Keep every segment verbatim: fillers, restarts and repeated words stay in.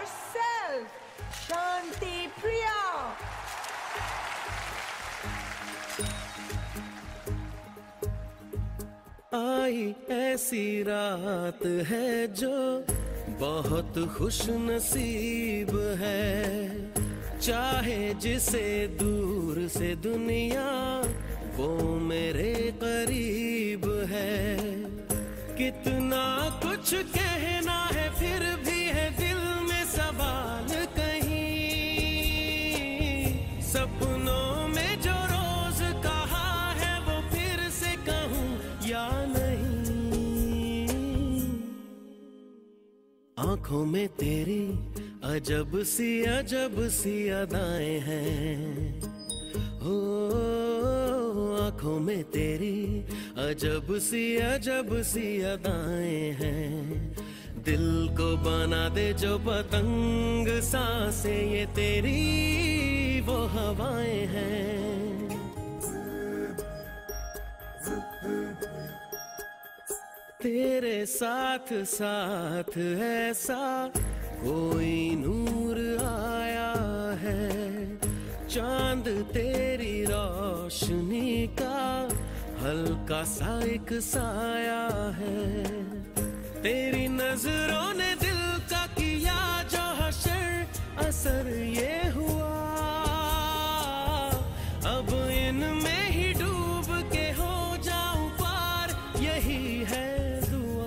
herself, Shanti Priya. आई ऐसी रात है जो बहुत खुश नसीब है, चाहे जिसे दूर से दुनिया वो मेरे करीब है। कितना कुछ कहना है फिर भी है दिल में सवाल कहीं, सपनों में जो रोज कहा है वो फिर से कहूँ या नहीं। आंखों में तेरी अजब सी अजब सी अदाएं हैं, हो आंखों में तेरी अजब सी अजब सी अदाएं हैं। दिल को बना दे जो पतंग सांसें ये तेरी वो हवाएं हैं। तेरे साथ साथ ऐसा कोई नूर आया है, चांद तेरी रोशनी का हल्का सा एक साया है। तेरी नजरों ने दिल का किया जो हशर असर ये हुआ, अब इनमें ही डूब के हो जाऊं पार यही है दुआ।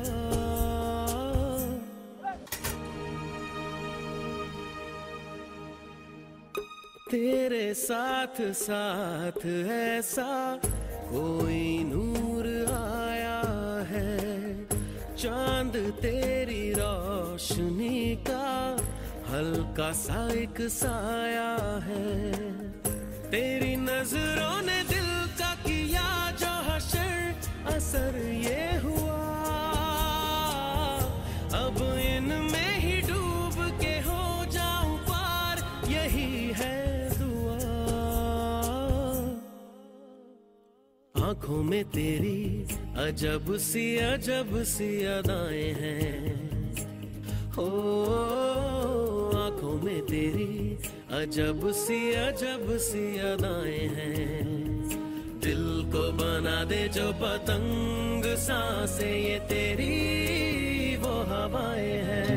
तेरे साथ साथ ऐसा कोई नूर आया है, चांद तेरी रोशनी का हल्का सा एक साया है। तेरी नजरों ने दिल का किया जो हशर असर ये हुआ, अब इनमें ही डूब के हो जाऊं पार यही है दुआ। आंखों में तेरी अजब सी अजब सी अदाएं हैं, हो आंखों में तेरी अजब सी अजब सी अदाएं हैं। दिल को बना दे जो पतंग सांसें ये तेरी वो हवाएं हैं।